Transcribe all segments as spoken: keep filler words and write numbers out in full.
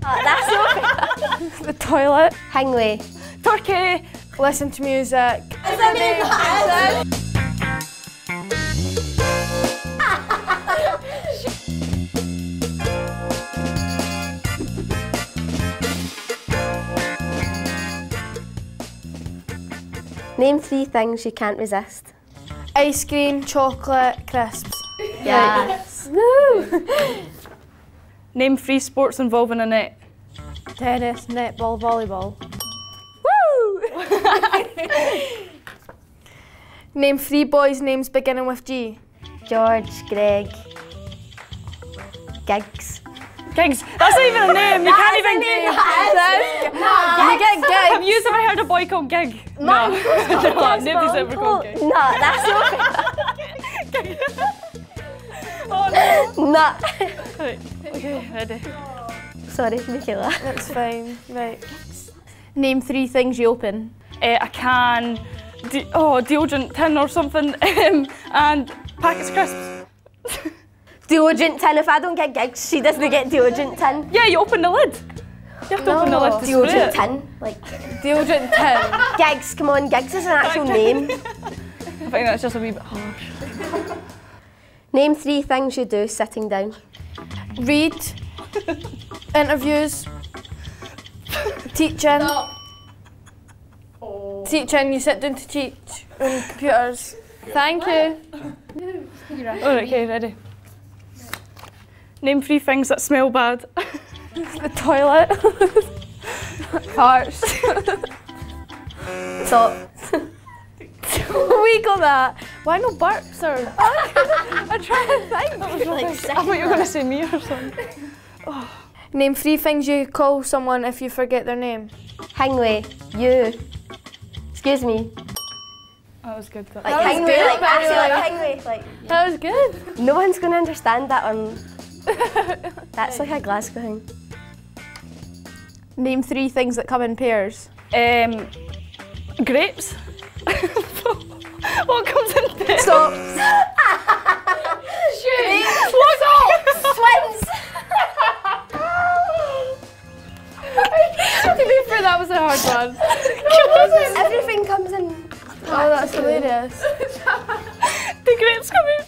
Oh, that's so The toilet. Hangway. Turkey. Listen to music. Is that Name three things you can't resist. Ice cream, chocolate, crisps. Yes. Woo! Name three sports involving a net. Tennis, netball, volleyball. Woo! Name three boys' names beginning with G. George, Greg, Gigs. Gigs. That's not even a name. You can't even name. You get gigs. Have you ever heard a boy called Gig? No. No, nobody's ever called Gig. No, that's so Oh no. No. Right. Okay, ready. Sorry, Michaela. That's fine. Right. Name three things you open. Uh, a can, de oh, deodorant tin or something, um, and packets of crisps. Deodorant tin. If I don't get gigs, she doesn't get deodorant tin. Yeah, you open the lid. You have to No. open the lid to spray Deodorant it. tin. Like, Deodorant tin. Gigs, come on, Gigs is an actual name. I think that's just a wee bit harsh. Name three things you do sitting down. Read. Interviews. Teaching. Oh. Teaching, you sit down to teach on computers. Thank you. Alright, okay, ready. Name three things that smell bad. The toilet. Farts. So, We got that. Why no burps or? I'm trying to think. like, I thought you were going to say me or something. Name three things you call someone if you forget their name. Hangway, you. Excuse me. That was good. That. Like, That was Hangway, good, like, by the actually, way. like, Hangway. Like, That was good. no one's going to understand that on. That's like a Glasgow thing. Name three things that come in pairs. Um, grapes. What comes in there? Stop. What's up? Twins! To be fair, that was a hard one. Everything comes in. Oh, that's hilarious. The grapes come in.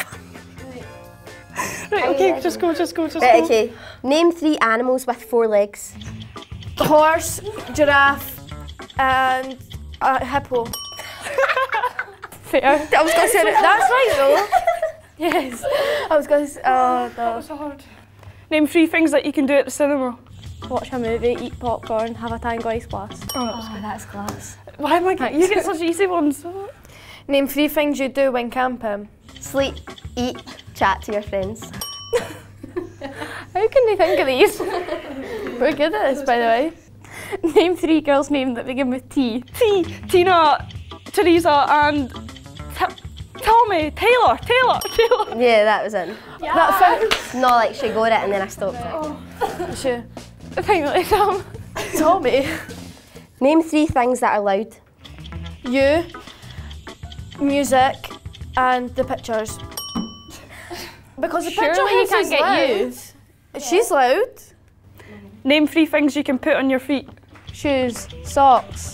Right, okay, just go, just go, just Right, go. okay. Name three animals with four legs. Horse, giraffe, and a hippo. Fair. I was going to say that. That's right, though. Yes. I was going to say. Oh, That no. was hard. Name three things that you can do at the cinema. Watch a movie, eat popcorn, have a Tango Ice Blast. Oh, that was Oh, that's class. Why am I getting, you get such easy ones? Name three things you do when camping. Sleep, eat, chat to your friends. How can they think of these? We're good at this, by the way. Name three girls' names that begin with T. T, Tina, Teresa, and T Tommy, Taylor, Taylor, Taylor. Yeah, that was in. That found. No, like she got it and then I stopped it. Sure. Finally, Tom. Tommy. Name three things that are loud. You, music, and the pictures. Because the picture Surely you house can't is get loud. you. She's loud. Name three things you can put on your feet. Shoes, socks.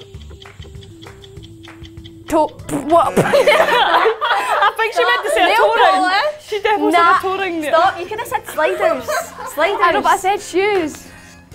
Toe. What? I think she meant to say a Nail toe ring. polish. She definitely Nah, said a toe ring there. Stop, you could have said sliders. Sliders. I know, but I said shoes.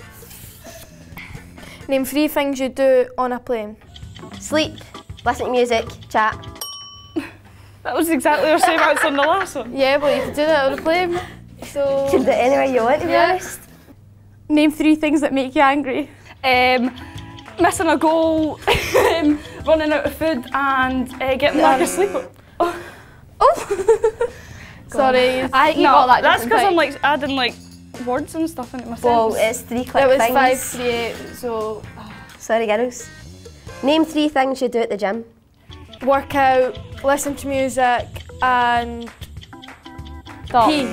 Name three things you do on a plane. Sleep, listen to music, chat. That was exactly the same answer on the last one. Yeah, but you can do that on a plane. So. You can do it anywhere you want, to be Yeah. honest. Name three things that make you angry. Um, missing a goal, um, running out of food, and uh, getting lack of sleep. Oh. Oh. Sorry. I think you No, got that that's just because I'm right. like adding like words and stuff into my Well, sentence. it's three quick It was things. five, three, eight. So Sorry, girls. Name three things you do at the gym. work out, listen to music, and Stop. pee.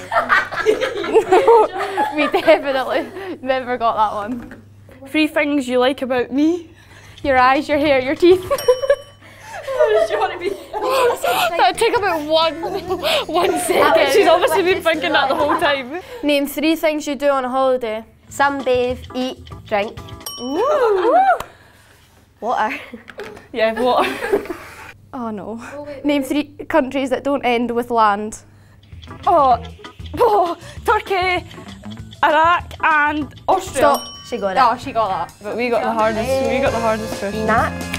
We definitely never got that one. Three things you like about me. Your eyes, your hair, your teeth. Do you want to be? That took about one, one second. She's obviously been thinking that the whole time. Name three things you do on a holiday. Sunbathe, eat, drink. Water. Yeah, water. Oh no. Name three countries that don't end with land. Oh, oh, Turkey, Iraq and Austria. Stop. She got it. Oh, she got that. But we got the hardest, we got the hardest question. Nat.